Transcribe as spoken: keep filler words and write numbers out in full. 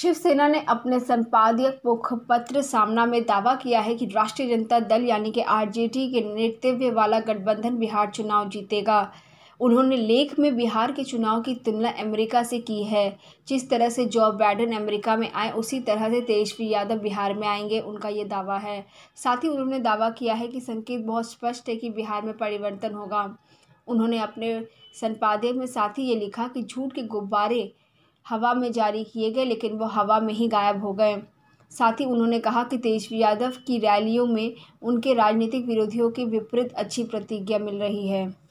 शिवसेना ने अपने संपादकीय मुखपत्र सामना में दावा किया है कि राष्ट्रीय जनता दल यानी कि आरजेडी के नेतृत्व वाला गठबंधन बिहार चुनाव जीतेगा। उन्होंने लेख में बिहार के चुनाव की तुलना अमेरिका से की है। जिस तरह से जो बाइडेन अमेरिका में आए उसी तरह से तेजस्वी यादव बिहार में आएंगे, उनका ये दावा है। साथ ही उन्होंने दावा किया है कि संकेत बहुत स्पष्ट है कि बिहार में परिवर्तन होगा। उन्होंने अपने संपादकीय में साथ ही ये लिखा कि झूठ के गुब्बारे हवा में जारी किए गए, लेकिन वो हवा में ही गायब हो गए। साथ ही उन्होंने कहा कि तेजस्वी यादव की रैलियों में उनके राजनीतिक विरोधियों के विपरीत अच्छी प्रतिक्रिया मिल रही है।